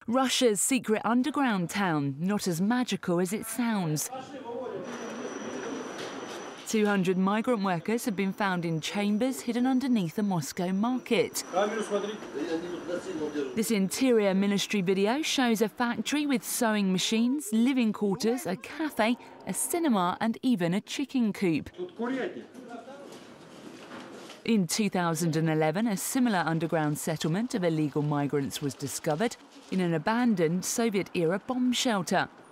Russia's secret underground town, not as magical as it sounds. 200 migrant workers have been found in chambers hidden underneath a Moscow market. This Interior Ministry video shows a factory with sewing machines, living quarters, a cafe, a cinema and even a chicken coop. In 2011, a similar underground settlement of illegal migrants was discovered in an abandoned Soviet-era bomb shelter.